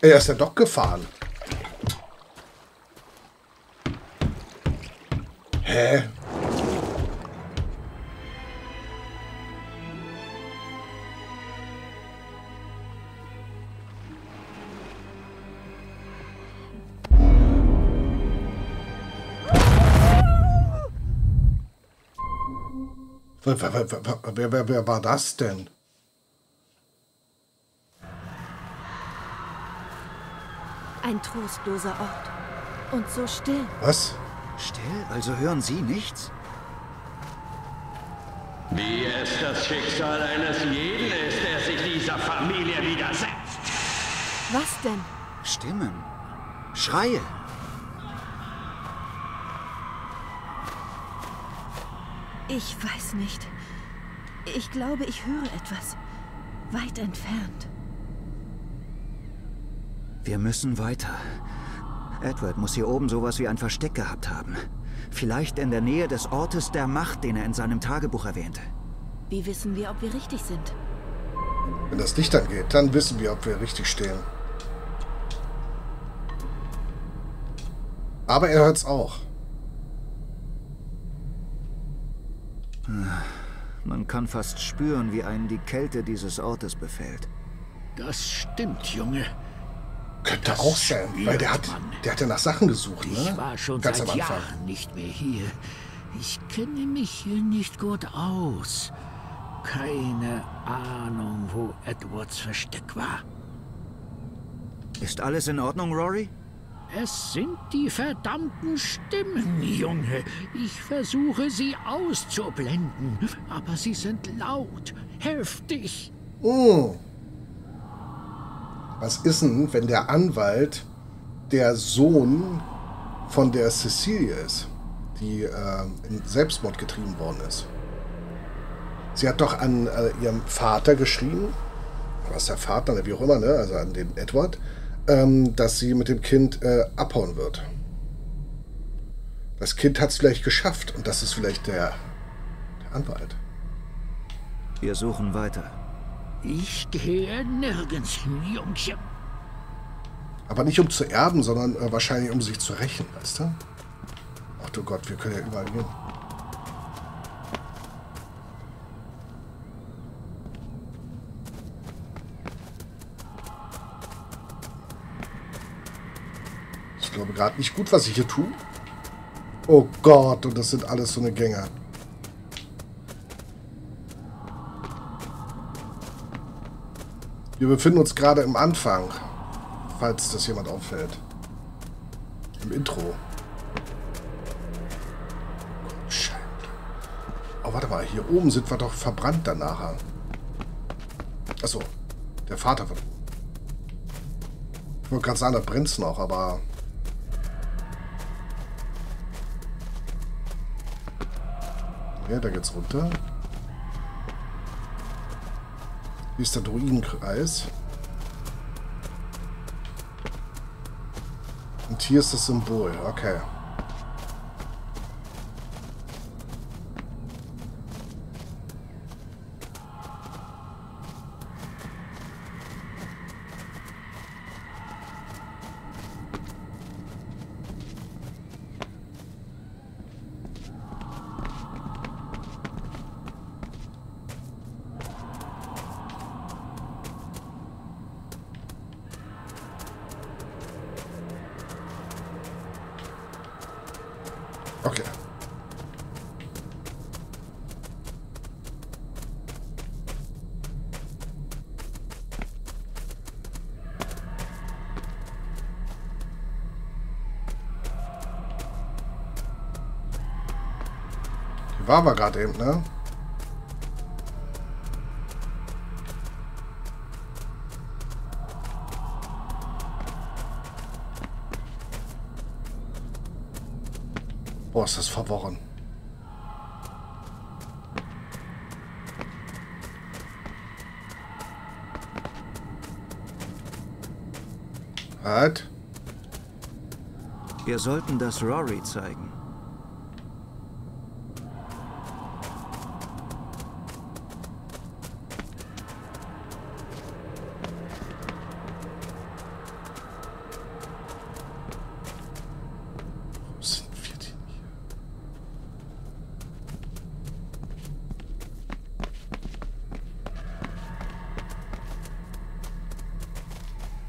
Er ist ja doch gefahren. Hä? Wer war das denn? Ein trostloser Ort. Und so still. Was? Still? Also hören Sie nichts? Wie es das Schicksal eines jeden ist, der sich dieser Familie widersetzt. Was denn? Stimmen. Schreie. Ich weiß nicht. Ich glaube, ich höre etwas. Weit entfernt. Wir müssen weiter. Edward muss hier oben sowas wie ein Versteck gehabt haben. Vielleicht in der Nähe des Ortes der Macht, den er in seinem Tagebuch erwähnte. Wie wissen wir, ob wir richtig sind? Wenn das Licht angeht, dann wissen wir, ob wir richtig stehen. Aber er hört's auch. Man kann fast spüren, wie einen die Kälte dieses Ortes befällt. Das stimmt, Junge. Könnte Das auch sein, weil der hat man. ja nach Sachen gesucht, ne? Ich war schon Ganz seit am Anfang. Jahren nicht mehr hier. Ich kenne mich hier nicht gut aus. Keine Ahnung, wo Edwards Versteck war. Ist alles in Ordnung, Rory? Es sind die verdammten Stimmen, Junge. Ich versuche sie auszublenden, aber sie sind laut, heftig. Oh. Was ist denn, wenn der Anwalt der Sohn von der Cecilia ist, die in Selbstmord getrieben worden ist? Sie hat doch an ihrem Vater geschrieben, was der Vater, wie auch immer, ne? Also an den Edward, dass sie mit dem Kind abhauen wird. Das Kind hat es vielleicht geschafft und das ist vielleicht der Anwalt. Wir suchen weiter. Ich gehe nirgends hin, Jungchen. Aber nicht um zu erben, sondern wahrscheinlich um sich zu rächen, weißt du? Ach du Gott, wir können ja überall gehen. Ich glaube gerade nicht gut, was ich hier tue. Oh Gott, und das sind alles so eine Gänge. Wir befinden uns gerade im Anfang, falls das jemand auffällt. Im Intro. Gott, Scheiße. Oh, warte mal, hier oben sind wir doch verbrannt dann nachher. Achso, der Vater von... Ich wollte gerade sagen, da brennt es noch, aber... Ja, da geht's runter. Hier ist der Druidenkreis. Und hier ist das Symbol. Okay. Okay. Hier waren wir gerade eben, ne? Boah, ist das verworren. Halt. Wir sollten das Rory zeigen.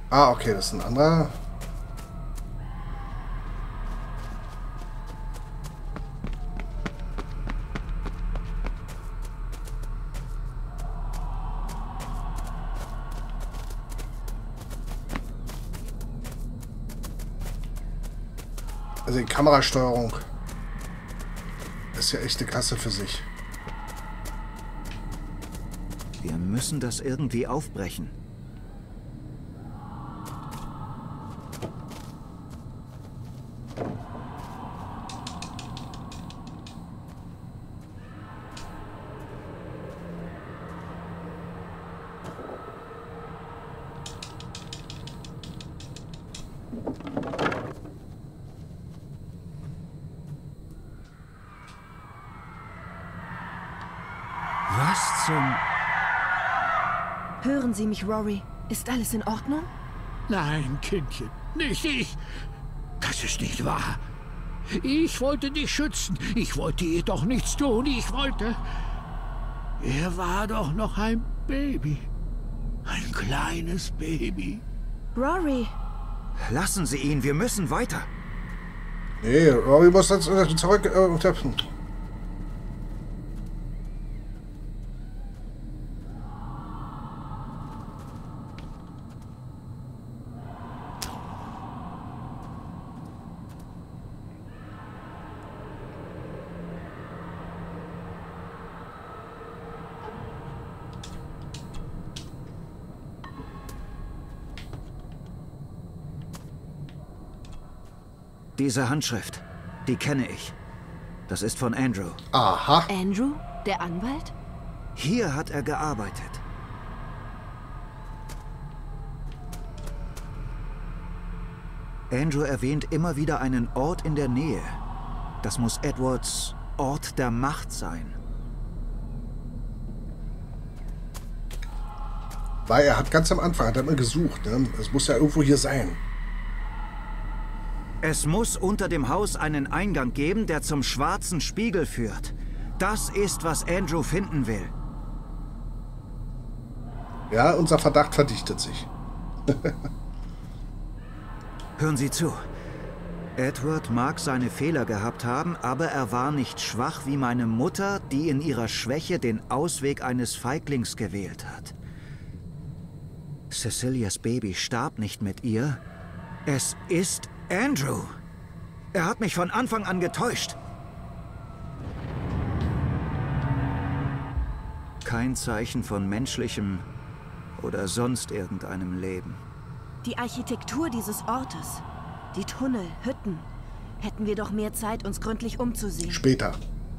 Ah, okay, das ist ein anderer. Also die Kamerasteuerung ist ja echt eine Klasse für sich. Wir müssen das irgendwie aufbrechen. Was zum... Hören Sie mich, Rory. Ist alles in Ordnung? Nein, Kindchen, nicht ich. Das ist nicht wahr. Ich wollte dich schützen. Ich wollte ihr doch nichts tun. Ich wollte... Er war doch noch ein Baby. Ein kleines Baby. Rory, Lassen Sie ihn, wir müssen weiter. Nee, Rory muss jetzt zurück. Diese Handschrift, die kenne ich. Das ist von Andrew. Aha. Andrew, der Anwalt? Hier hat er gearbeitet. Andrew erwähnt immer wieder einen Ort in der Nähe. Das muss Edwards Ort der Macht sein. Weil er hat ganz am Anfang hat er mal gesucht. Ne? Es muss ja irgendwo hier sein. Es muss unter dem Haus einen Eingang geben, der zum schwarzen Spiegel führt. Das ist, was Andrew finden will. Ja, unser Verdacht verdichtet sich. Hören Sie zu. Edward mag seine Fehler gehabt haben, aber er war nicht schwach wie meine Mutter, die in ihrer Schwäche den Ausweg eines Feiglings gewählt hat. Cecilias Baby starb nicht mit ihr. Es ist Andrew. Er hat mich von Anfang an getäuscht. Kein Zeichen von menschlichem oder sonst irgendeinem Leben. Die Architektur dieses Ortes, die Tunnel, Hütten. Hätten wir doch mehr Zeit, uns gründlich umzusehen. Später.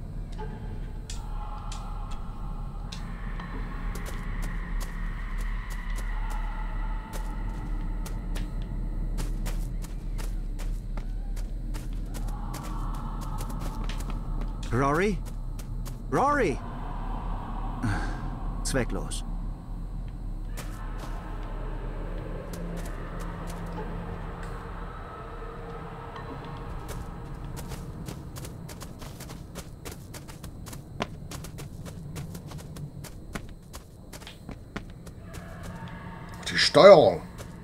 Rory? Rory! Zwecklos. Die Steuerung.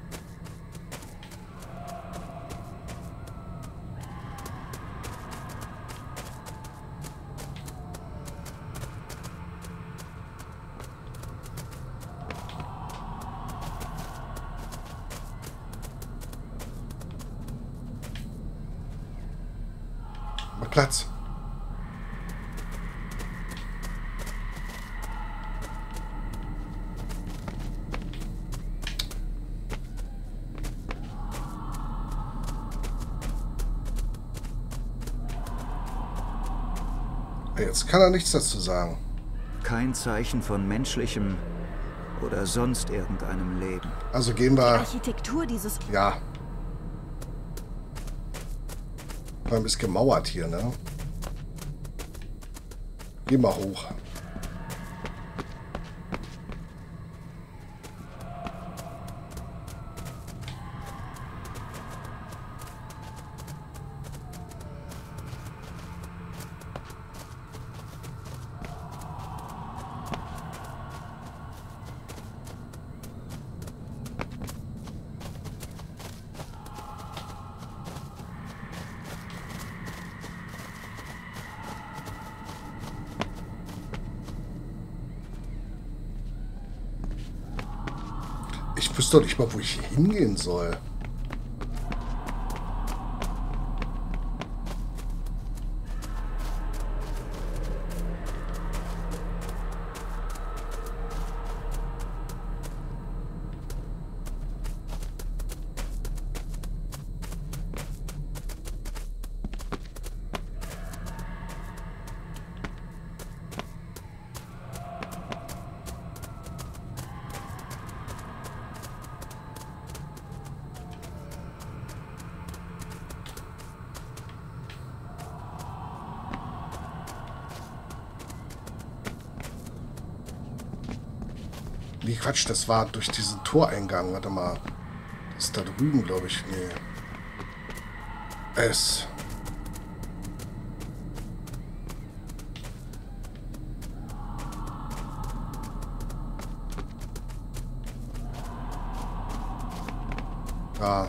Mach Platz. Jetzt kann er nichts dazu sagen. Kein Zeichen von menschlichem oder sonst irgendeinem Leben. Also gehen Die wir... Architektur dieses... Ja. Vor allem ist gemauert hier, ne? Geh mal hoch. Ich wüsste doch nicht mal, wo ich hier hingehen soll. Nee, Quatsch, das war durch diesen Toreingang. Warte mal. Das ist da drüben, glaube ich. Nee. S. Da.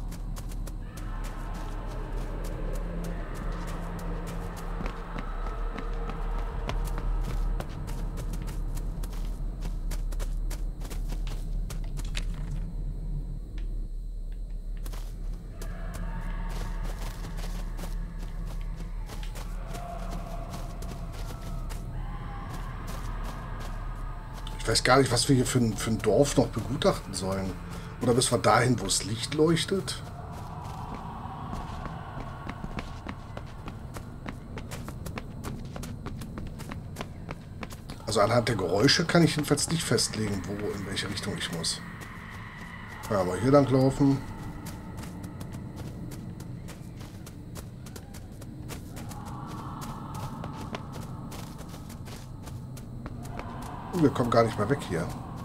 Ich weiß gar nicht, was wir hier für ein Dorf noch begutachten sollen. Oder müssen wir dahin, wo das Licht leuchtet? Also anhand der Geräusche kann ich jedenfalls nicht festlegen, in welche Richtung ich muss. Ja, mal hier lang laufen. Wir kommen gar nicht mehr weg hier.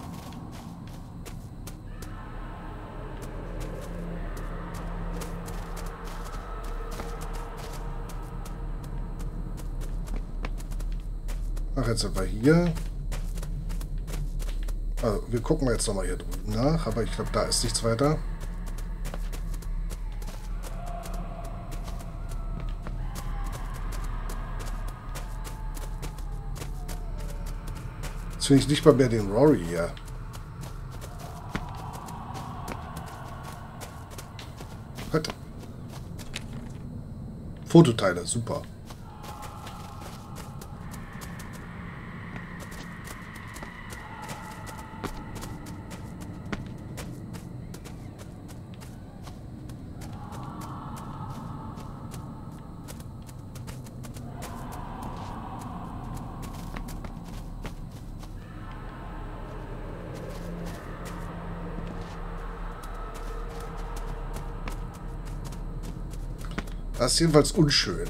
Ach, jetzt sind wir hier. Also, wir gucken jetzt nochmal hier drüben nach, aber ich glaube, da ist nichts weiter. Jetzt finde ich nicht mal mehr den Rory hier. Halt. Fototeile, super. Das ist jedenfalls unschön.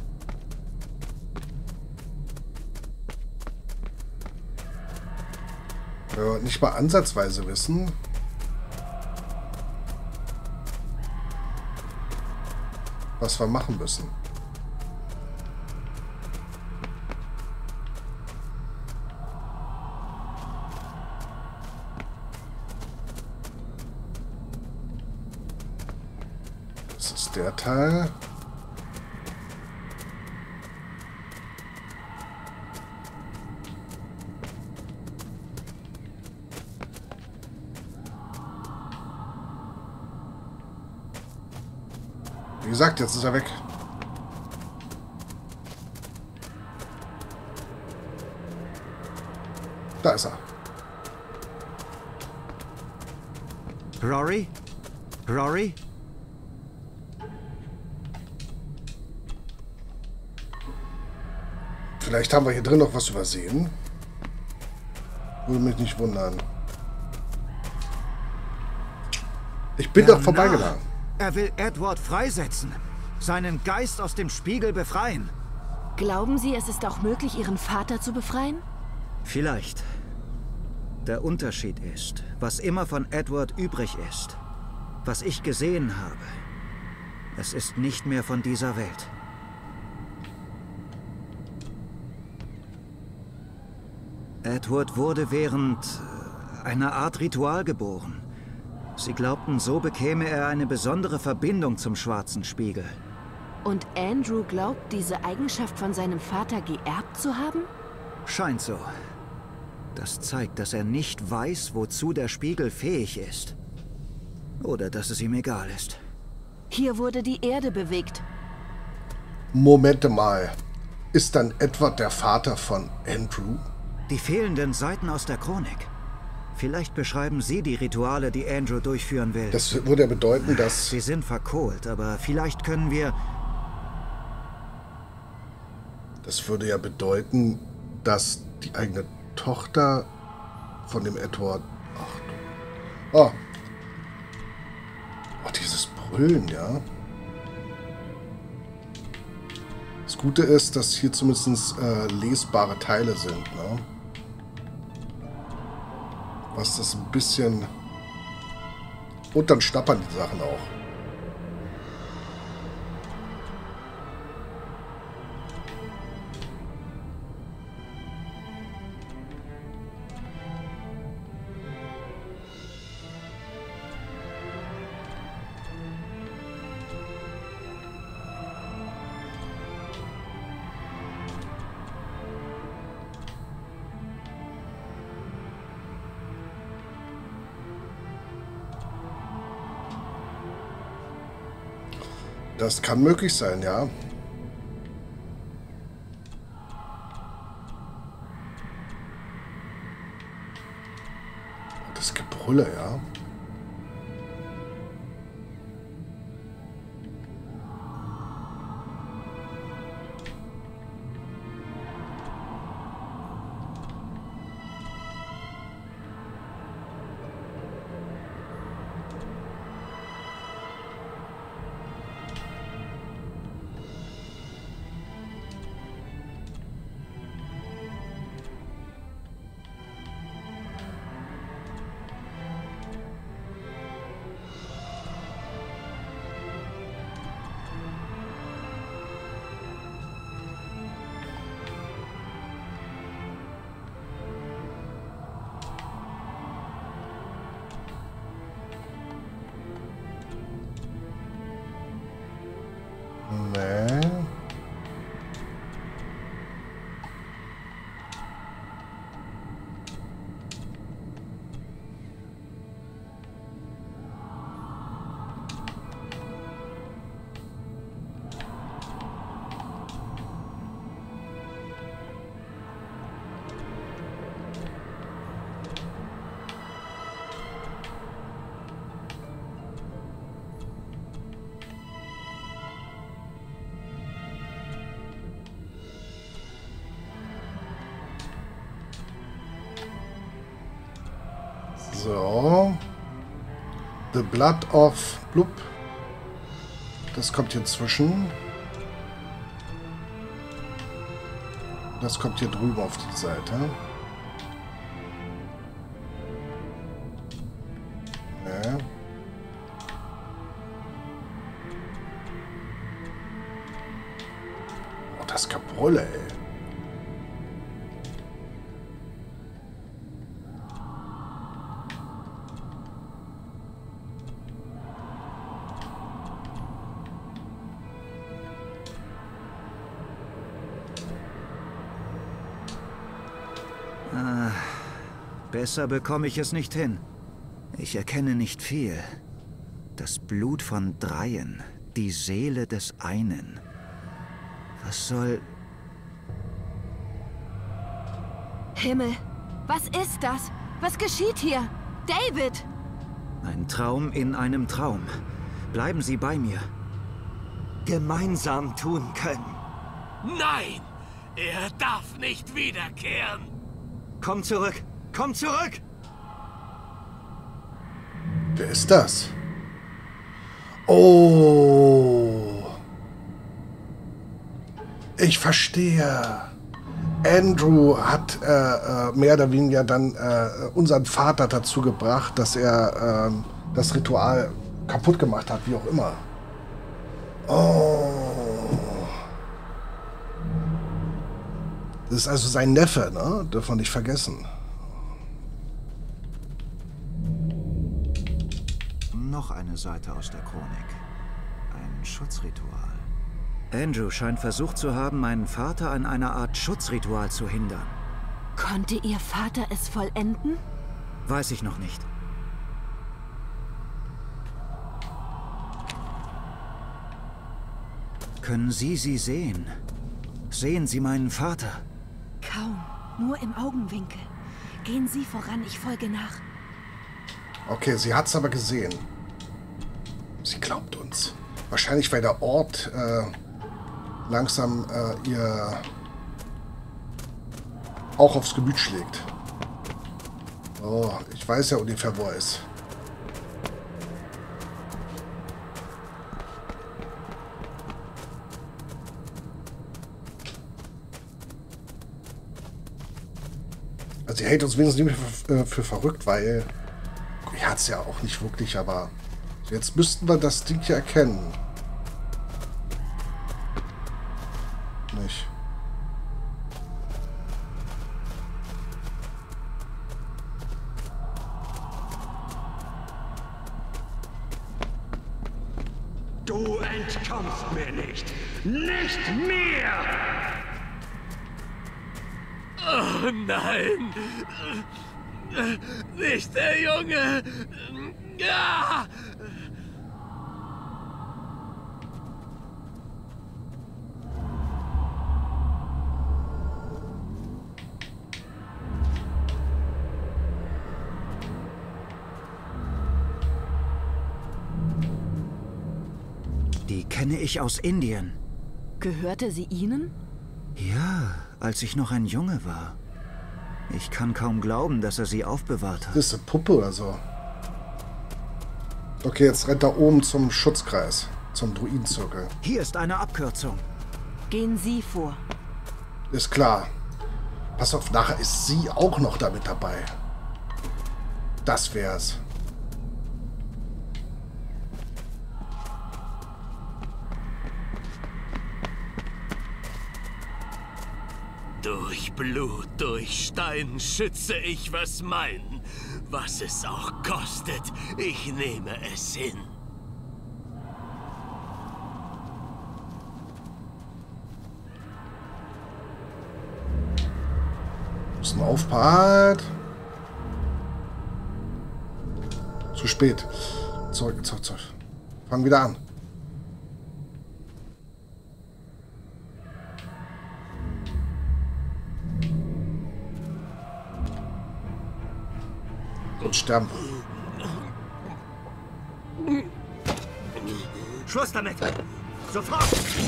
Wenn wir nicht mal ansatzweise wissen, was wir machen müssen. Das ist der Teil. Wie gesagt, jetzt ist er weg. Da ist er. Rory? Rory? Vielleicht haben wir hier drin noch was übersehen. Würde mich nicht wundern. Ich bin doch vorbeigegangen. Er will Edward freisetzen. Seinen Geist aus dem Spiegel befreien. Glauben Sie, es ist auch möglich, Ihren Vater zu befreien? Vielleicht. Der Unterschied ist, was immer von Edward übrig ist, was ich gesehen habe, es ist nicht mehr von dieser Welt. Edward wurde während einer Art Ritual geboren. Sie glaubten, so bekäme er eine besondere Verbindung zum schwarzen Spiegel. Und Andrew glaubt, diese Eigenschaft von seinem Vater geerbt zu haben? Scheint so. Das zeigt, dass er nicht weiß, wozu der Spiegel fähig ist. Oder dass es ihm egal ist. Hier wurde die Erde bewegt. Momente mal. Ist dann Edward der Vater von Andrew? Die fehlenden Seiten aus der Chronik. Vielleicht beschreiben Sie die Rituale, die Andrew durchführen will. Das würde ja bedeuten, dass... Sie sind verkohlt, aber vielleicht können wir... Das würde ja bedeuten, dass die eigene Tochter von dem Edward... Ach du... Oh. Oh, dieses Brüllen, ja. Das Gute ist, dass hier zumindest lesbare Teile sind, ne? Was das ein bisschen... Und dann schnappern die Sachen auch. Das kann möglich sein, ja. Das Gebrülle, ja. Nee. So. The Blood of Blub. Das kommt hier zwischen. Das kommt hier drüben auf die Seite. Ja. Oh, das Gebrülle, ey. Besser bekomme ich es nicht hin. Ich erkenne nicht viel. Das Blut von Dreien, die Seele des einen. Was soll... Himmel, was ist das? Was geschieht hier? David! Ein Traum in einem Traum. Bleiben Sie bei mir. Gemeinsam tun können. Nein! Er darf nicht wiederkehren! Komm zurück! Komm zurück! Wer ist das? Oh. Ich verstehe. Andrew hat mehr oder weniger dann unseren Vater dazu gebracht, dass er das Ritual kaputt gemacht hat, wie auch immer. Oh. Das ist also sein Neffe, ne? Darf man nicht vergessen. Noch eine Seite aus der Chronik. Ein Schutzritual. Andrew scheint versucht zu haben, meinen Vater an einer Art Schutzritual zu hindern. Konnte Ihr Vater es vollenden? Weiß ich noch nicht. Können Sie sie sehen? Sehen Sie meinen Vater? Kaum, nur im Augenwinkel. Gehen Sie voran, ich folge nach. Okay, sie hat es aber gesehen. Sie glaubt uns. Wahrscheinlich, weil der Ort langsam ihr auch aufs Gemüt schlägt. Oh, ich weiß ja ungefähr, wo er ist. Also sie hält uns wenigstens nicht mehr für verrückt, weil er hat es ja auch nicht wirklich, aber jetzt müssten wir das Ding hier erkennen. Nicht. Du entkommst mir nicht. Nicht mir! Oh nein! Nicht der Junge! Ja! Die kenne ich aus Indien. Gehörte sie Ihnen? Ja, als ich noch ein Junge war. Ich kann kaum glauben, dass er sie aufbewahrt hat. Das ist eine Puppe oder so. Okay, jetzt rennt er oben zum Schutzkreis. Zum Druidenzirkel. Hier ist eine Abkürzung. Gehen Sie vor. Ist klar. Pass auf, nachher ist sie auch noch damit dabei. Das wär's. Durch Blut, durch Stein schütze ich, was mein. Was es auch kostet, ich nehme es hin. Müssen wir aufpassen. Zu spät. Zurück. Fangen wieder an. Und sterben. Schluss damit! Sofort!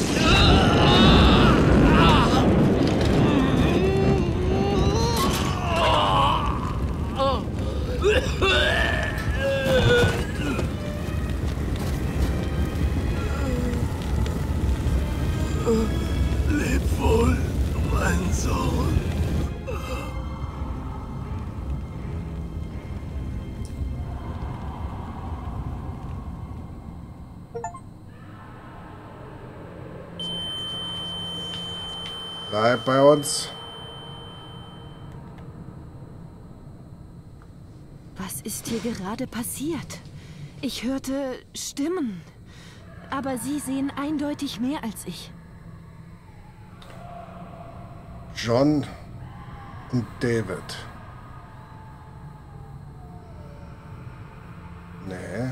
Leb wohl, mein Sohn. Bleib bei uns. Was ist hier gerade passiert? Ich hörte Stimmen. Aber Sie sehen eindeutig mehr als ich. John und David. Nee.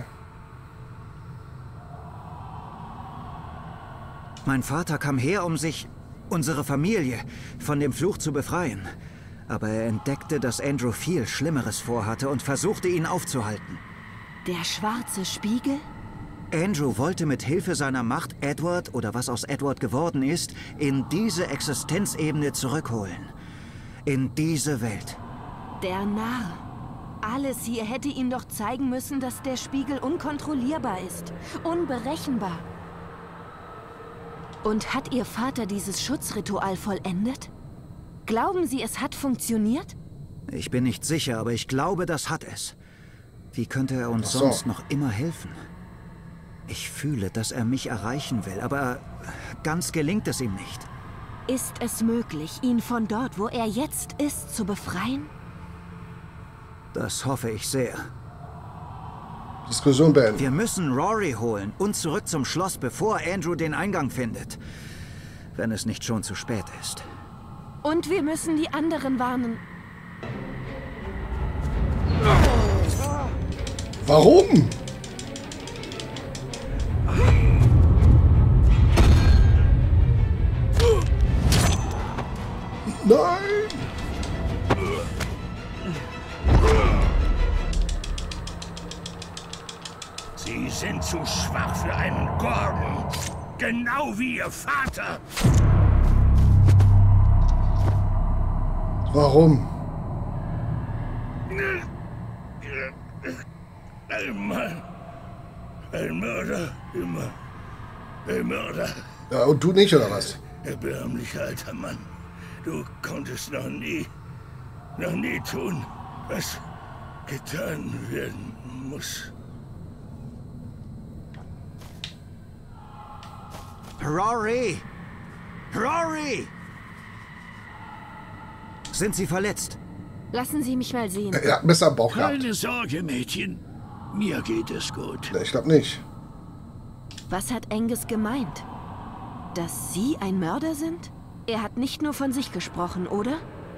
Mein Vater kam her, um unsere Familie, von dem Fluch zu befreien. Aber er entdeckte, dass Andrew viel Schlimmeres vorhatte und versuchte, ihn aufzuhalten. Der schwarze Spiegel? Andrew wollte mit Hilfe seiner Macht Edward, oder was aus Edward geworden ist, in diese Existenzebene zurückholen. In diese Welt. Der Narr. Alles hier hätte ihm doch zeigen müssen, dass der Spiegel unkontrollierbar ist. Unberechenbar. Und hat Ihr Vater dieses Schutzritual vollendet? Glauben Sie, es hat funktioniert? Ich bin nicht sicher, aber ich glaube, das hat es. Wie könnte er uns Ach so. sonst noch immer helfen? Ich fühle, dass er mich erreichen will, aber ganz gelingt es ihm nicht. Ist es möglich, ihn von dort, wo er jetzt ist, zu befreien? Das hoffe ich sehr. Diskussion beenden. Wir müssen Rory holen und zurück zum Schloss, bevor Andrew den Eingang findet. Wenn es nicht schon zu spät ist. Und wir müssen die anderen warnen. Warum? Nein! Sie sind zu schwach für einen Gordon. Genau wie Ihr Vater. Warum? Ein Mann. Ein Mörder. Immer. Ein Mörder. Ja, und du nicht, oder was? Erbärmlicher alter Mann. Du konntest noch nie tun, was getan werden muss. Rory! Rory! Sind Sie verletzt? Lassen Sie mich mal sehen. Ja, besser am Bauch gehabt. Keine Sorge, Mädchen. Mir geht es gut. Nee, ich glaube nicht. Was hat Angus gemeint? Dass Sie ein Mörder sind? Er hat nicht nur von sich gesprochen, oder?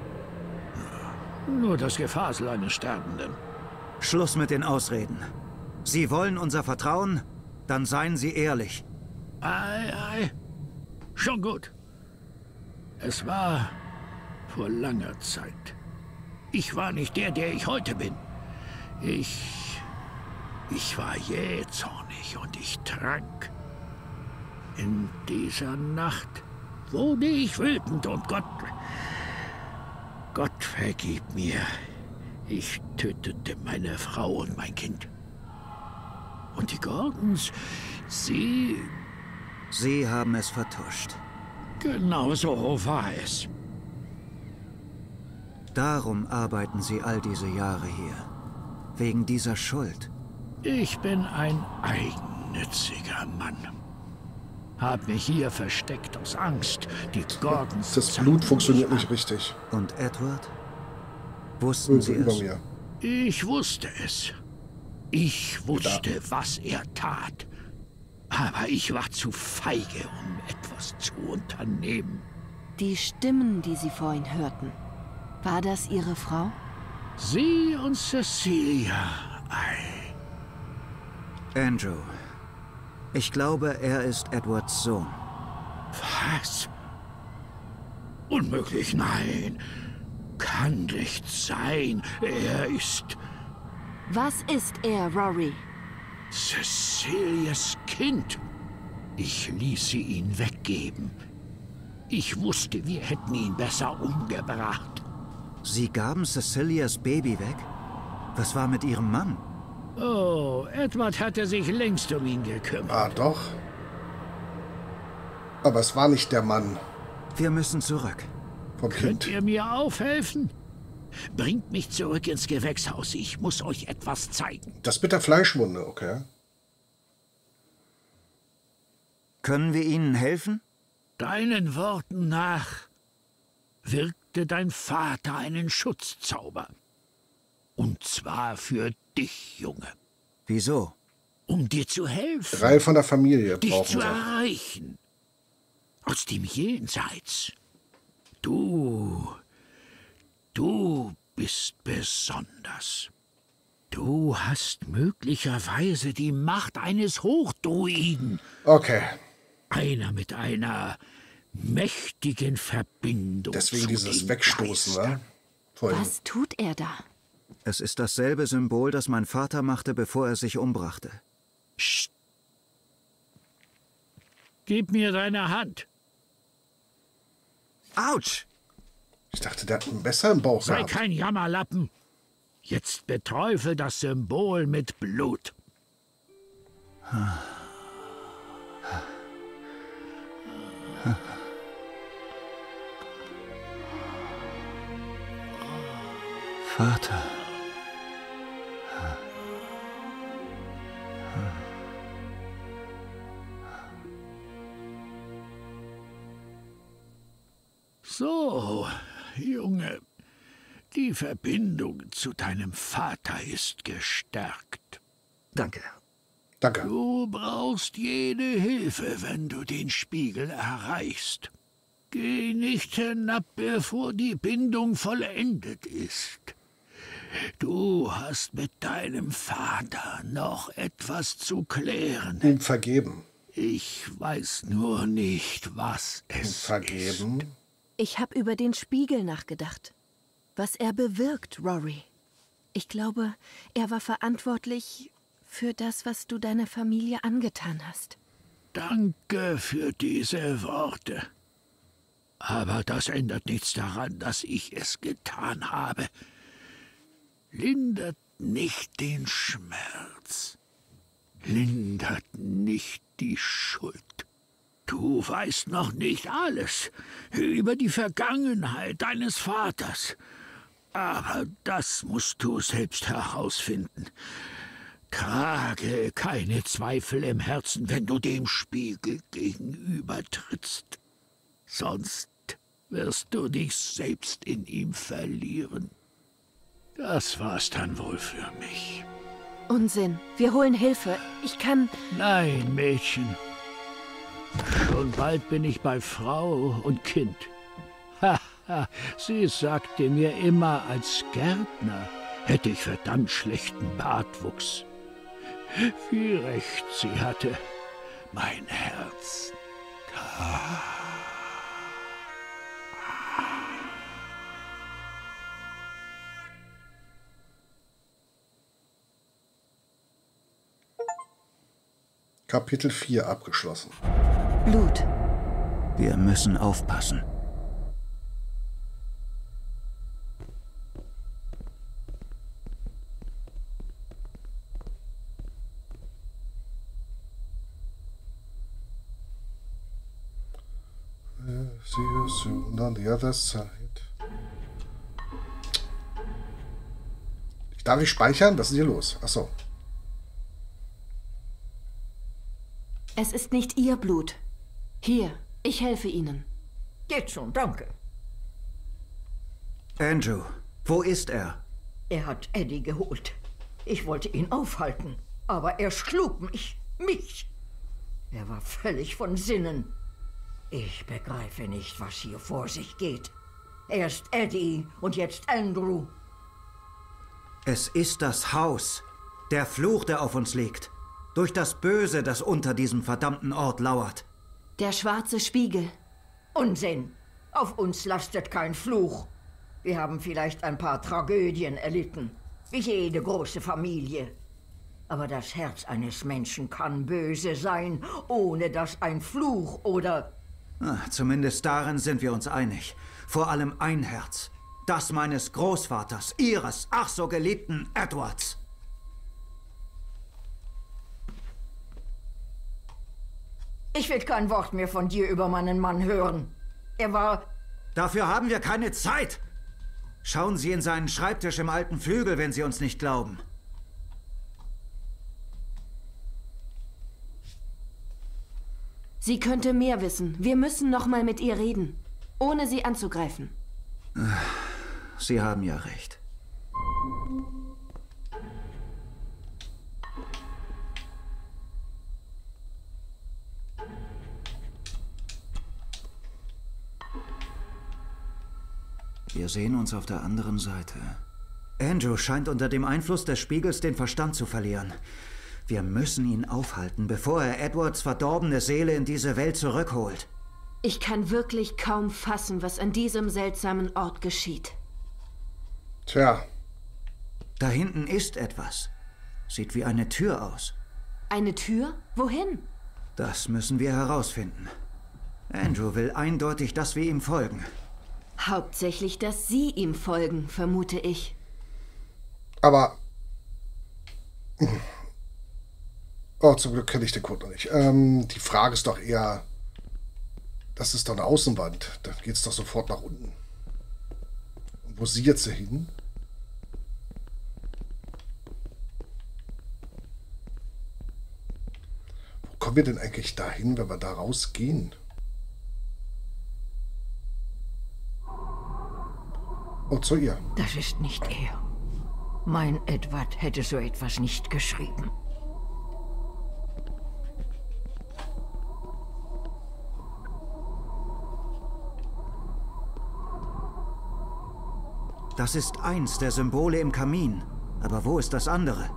Nur das Gefasel eines Sterbenden. Schluss mit den Ausreden. Sie wollen unser Vertrauen? Dann seien Sie ehrlich. Ei, ei. Schon gut. Es war vor langer Zeit. Ich war nicht der ich heute bin. Ich war jähzornig und ich trank. In dieser Nacht wurde ich wütend und Gott vergib mir. Ich tötete meine Frau und mein Kind. Und die Gordons, Sie haben es vertuscht. Genau so war es. Darum arbeiten Sie all diese Jahre hier. Wegen dieser Schuld. Ich bin ein eigennütziger Mann. Hab mich hier versteckt aus Angst, die Gordons... Das Blut funktioniert nicht richtig. Und Edward? Wussten Sie Über es? mir. Ich wusste es. Ich wusste, was er tat. Aber ich war zu feige, um etwas zu unternehmen. Die Stimmen, die Sie vorhin hörten. War das Ihre Frau? Sie und Cecilia. Ei. Andrew. Ich glaube, er ist Edwards Sohn. Was? Unmöglich, nein. Kann nicht sein. Er ist Was ist er, Rory? Cecilias Kind. Ich ließ sie ihn weggeben. Ich wusste, wir hätten ihn besser umgebracht. Sie gaben Cecilias Baby weg? Was war mit Ihrem Mann? Oh, Edward hatte sich längst um ihn gekümmert. Ah, doch. Aber es war nicht der Mann Wir müssen zurück. vom Könnt Kind. ihr mir aufhelfen? Bringt mich zurück ins Gewächshaus. Ich muss euch etwas zeigen. Das mit der Fleischwunde, okay. Können wir Ihnen helfen? Deinen Worten nach wirkte dein Vater einen Schutzzauber. Und zwar für dich, Junge. Wieso? Um dir zu helfen. Drei von der Familie Dich brauchen zu sie. erreichen. Aus dem Jenseits. Du bist besonders. Du hast möglicherweise die Macht eines Hochdruiden. Okay, Einer mit einer mächtigen Verbindung. deswegen zu dieses den Wegstoßen, Geistern. ne? Vorhin. Was tut er da? Es ist dasselbe Symbol, das mein Vater machte, bevor er sich umbrachte. Psst. Gib mir deine Hand. Autsch! Ich dachte, der hat ein Messer im Bauch Sei gehabt. kein Jammerlappen. Jetzt beträufel das Symbol mit Blut. Vater. So, Junge, die Verbindung zu deinem Vater ist gestärkt. Danke. Danke. Du brauchst jede Hilfe, wenn du den Spiegel erreichst. Geh nicht hinab, bevor die Bindung vollendet ist. Du hast mit deinem Vater noch etwas zu klären. Ihm vergeben. Ich weiß nur nicht, was es Vergeben? ist. Ich habe über den Spiegel nachgedacht. Was er bewirkt, Rory. Ich glaube, er war verantwortlich für das, was du deiner Familie angetan hast. Danke für diese Worte. Aber das ändert nichts daran, dass ich es getan habe. Lindert nicht den Schmerz. Lindert nicht die Schuld. Du weißt noch nicht alles über die Vergangenheit deines Vaters. Aber das musst du selbst herausfinden. Trage keine Zweifel im Herzen, wenn du dem Spiegel gegenübertrittst. Sonst wirst du dich selbst in ihm verlieren. Das war's dann wohl für mich. Unsinn. Wir holen Hilfe. Ich kann... Nein, Mädchen. Schon bald bin ich bei Frau und Kind. Haha, sie sagte mir immer, als Gärtner hätte ich verdammt schlechten Bartwuchs. Wie recht sie hatte. Mein Herz. Kapitel 4 abgeschlossen. Blut. Wir müssen aufpassen. See you soon on the other side. Darf ich speichern? Was ist hier los? Achso. Es ist nicht Ihr Blut. Hier, ich helfe Ihnen. Geht schon, danke. Andrew, wo ist er? Er hat Eddie geholt. Ich wollte ihn aufhalten, aber er schlug mich. Er war völlig von Sinnen. Ich begreife nicht, was hier vor sich geht. Erst Eddie und jetzt Andrew. Es ist das Haus. Der Fluch, der auf uns liegt. Durch das Böse, das unter diesem verdammten Ort lauert. Der schwarze Spiegel. Unsinn. Auf uns lastet kein Fluch. Wir haben vielleicht ein paar Tragödien erlitten, wie jede große Familie. Aber das Herz eines Menschen kann böse sein, ohne dass ein Fluch oder... Zumindest darin sind wir uns einig. Vor allem ein Herz. Das meines Großvaters, Ihres ach so geliebten Edwards. Ich will kein Wort mehr von dir über meinen Mann hören. Er war... Dafür haben wir keine Zeit. Schauen Sie in seinen Schreibtisch im alten Flügel, wenn Sie uns nicht glauben. Sie könnte mehr wissen. Wir müssen noch mal mit ihr reden, ohne sie anzugreifen. Sie haben ja recht. Wir sehen uns auf der anderen Seite. Andrew scheint unter dem Einfluss des Spiegels den Verstand zu verlieren. Wir müssen ihn aufhalten, bevor er Edwards verdorbene Seele in diese Welt zurückholt. Ich kann wirklich kaum fassen, was an diesem seltsamen Ort geschieht. Tja. Da hinten ist etwas. Sieht wie eine Tür aus. Eine Tür? Wohin? Das müssen wir herausfinden. Andrew will eindeutig, dass wir ihm folgen. Hauptsächlich, dass Sie ihm folgen, vermute ich. Aber... Oh, zum Glück kenne ich den Code noch nicht. Die Frage ist doch eher... Das ist doch eine Außenwand. Da geht es doch sofort nach unten. Und wo sie jetzt hin? Wo kommen wir denn eigentlich dahin, wenn wir da rausgehen? Oh, zu ihr. Das ist nicht er. Mein Edward hätte so etwas nicht geschrieben. Das ist eins der Symbole im Kamin. Aber wo ist das andere?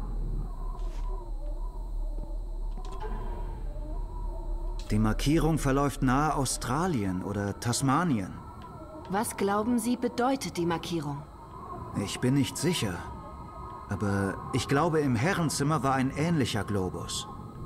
Die Markierung verläuft nahe Australien oder Tasmanien. Was glauben Sie, bedeutet die Markierung? Ich bin nicht sicher. Aber ich glaube, im Herrenzimmer war ein ähnlicher Globus.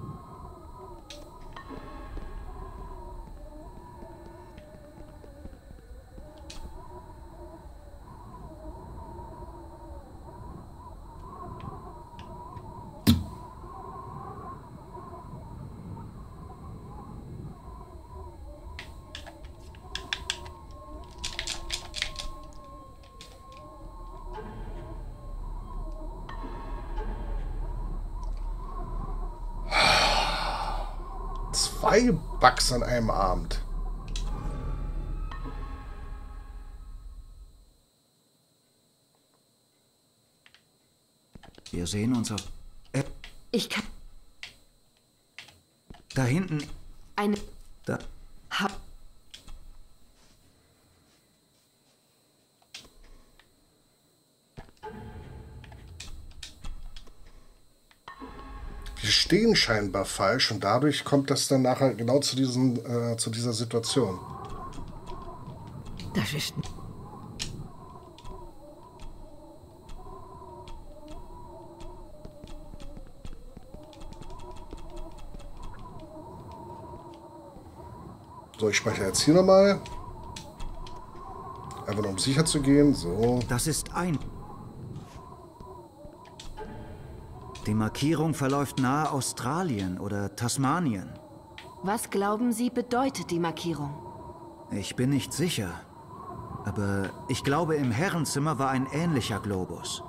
Zwei Bugs an einem Abend. Wir sehen uns auf App. Ich kann Da hinten. eine... Da. Die stehen scheinbar falsch und dadurch kommt das dann nachher genau zu dieser Situation. Das ist... So, ich speichere jetzt hier nochmal. Einfach nur um sicher zu gehen. So. Das ist ein... Die Markierung verläuft nahe Australien oder Tasmanien. Was glauben Sie, bedeutet die Markierung? Ich bin nicht sicher. Aber ich glaube, im Herrenzimmer war ein ähnlicher Globus.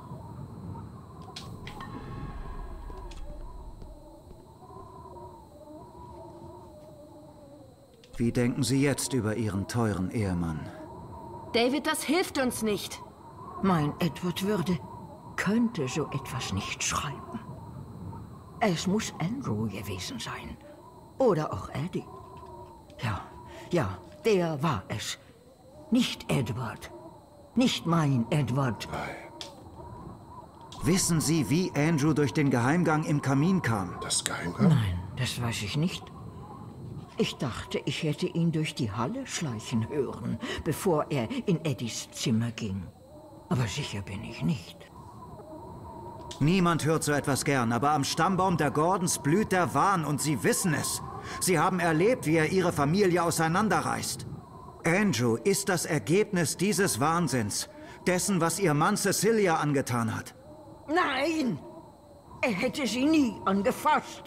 Wie denken Sie jetzt über Ihren teuren Ehemann? David, das hilft uns nicht. Mein Edward könnte so etwas nicht schreiben. Es muss Andrew gewesen sein. Oder auch Eddie. Ja, der war es. Nicht Edward. Nicht mein Edward. Wissen Sie, wie Andrew durch den Geheimgang im Kamin kam? Das Geheimgang? Nein, das weiß ich nicht. Ich dachte, ich hätte ihn durch die Halle schleichen hören, bevor er in Eddies Zimmer ging. Aber sicher bin ich nicht. Niemand hört so etwas gern, aber am Stammbaum der Gordons blüht der Wahn und Sie wissen es. Sie haben erlebt, wie er Ihre Familie auseinanderreißt. Andrew ist das Ergebnis dieses Wahnsinns, dessen, was Ihr Mann Cecilia angetan hat. Nein! Er hätte sie nie angefasst.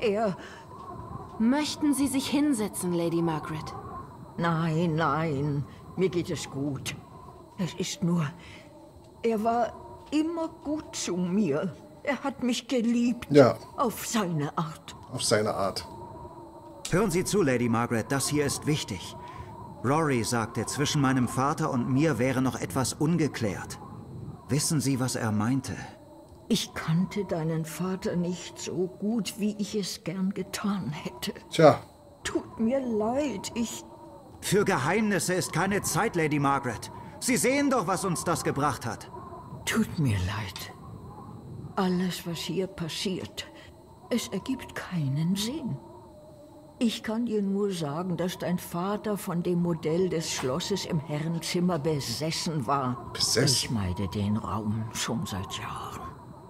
Möchten Sie sich hinsetzen, Lady Margaret? Nein, mir geht es gut. Es ist nur, er war immer gut zu mir. Er hat mich geliebt. Ja. Auf seine Art. Auf seine Art. Hören Sie zu, Lady Margaret, das hier ist wichtig. Rory sagte, zwischen meinem Vater und mir wäre noch etwas ungeklärt. Wissen Sie, was er meinte? Ich kannte deinen Vater nicht so gut, wie ich es gern getan hätte. Tja. Tut mir leid, Für Geheimnisse ist keine Zeit, Lady Margaret. Sie sehen doch, was uns das gebracht hat. Tut mir leid. Alles, was hier passiert, es ergibt keinen Sinn. Ich kann dir nur sagen, dass dein Vater von dem Modell des Schlosses im Herrenzimmer besessen war. Besessen? Ich meide den Raum schon seit Jahren.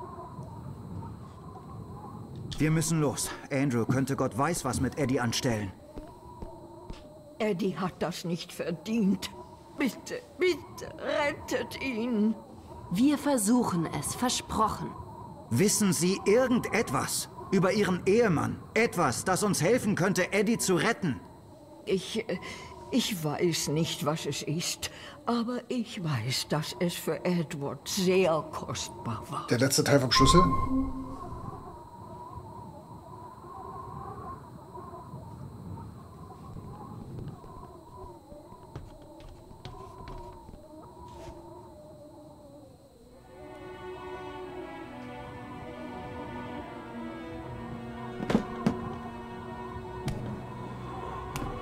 Wir müssen los. Andrew könnte Gott weiß was mit Eddie anstellen. Eddie hat das nicht verdient. Bitte, bitte, rettet ihn. Wir versuchen es, versprochen. Wissen Sie irgendetwas über Ihren Ehemann? Etwas, das uns helfen könnte, Eddie zu retten? Ich weiß nicht, was es ist, aber ich weiß, dass es für Edward sehr kostbar war. Der letzte Teil vom Schlüssel?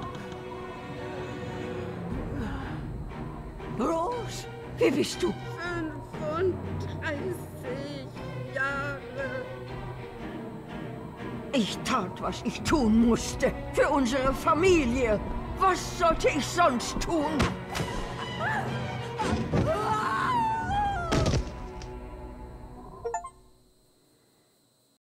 Rose, wie bist du? Ich tat, was ich tun musste. Für unsere Familie. Was sollte ich sonst tun?